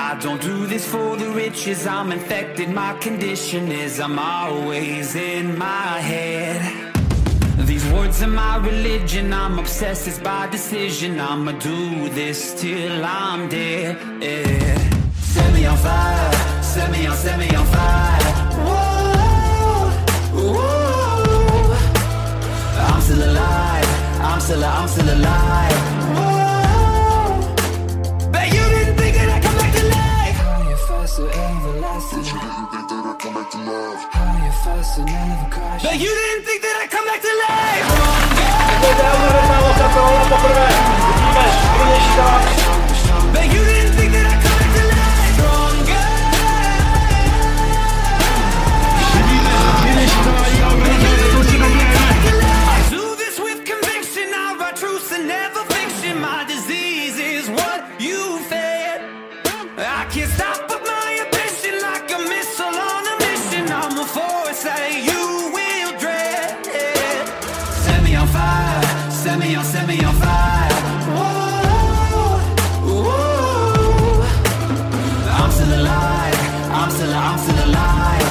I don't do this for the riches, I'm infected, my condition is I'm always in my head. These words are my religion, I'm obsessed, it's by decision, I'ma do this till I'm dead, yeah. Set me on fire, set me on fire. Whoa, whoa. I'm still alive, I'm still alive. Whoa. But you didn't think that I'd come back to life. How you fast and everlasting. But you didn't think that I'd come back to life. How you fast and never crash. But you didn't think that I'd come back to life. But you didn't think that I'd come back to life. I do this with conviction, I write truth and never fiction. My disease is what you fed. I can't stop but my ambition, like a missile on a mission. I'm a force that you will dread. Set me on fire, set me on fire. Whoa, whoa. I'm still alive, I'm still alive.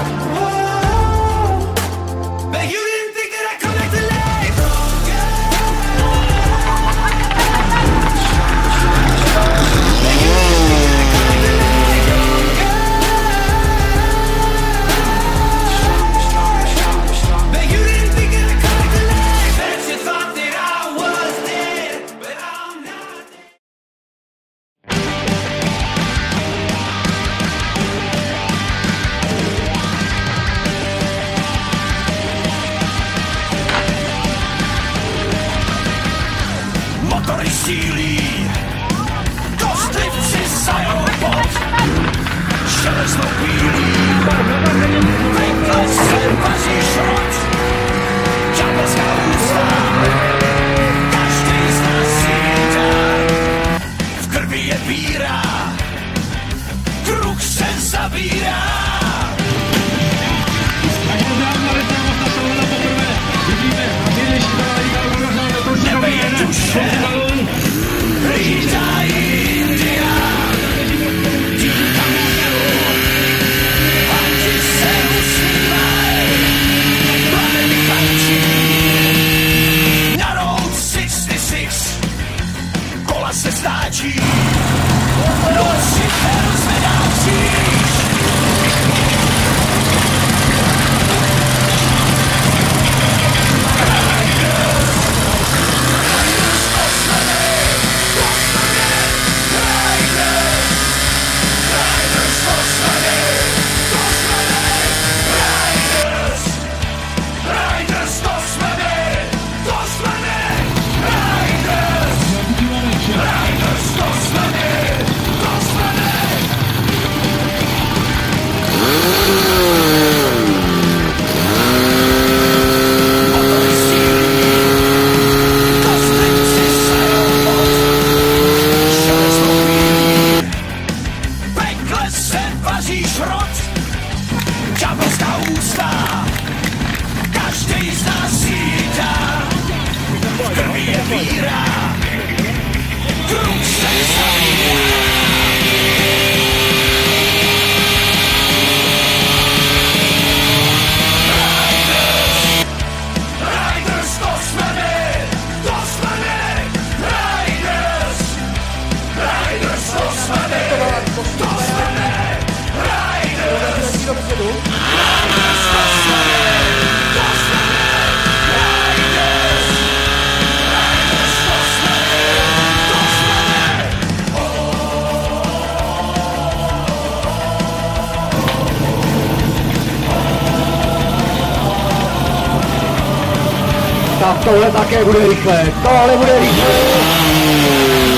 Tak tohle také bude rychle, tohle bude rychle.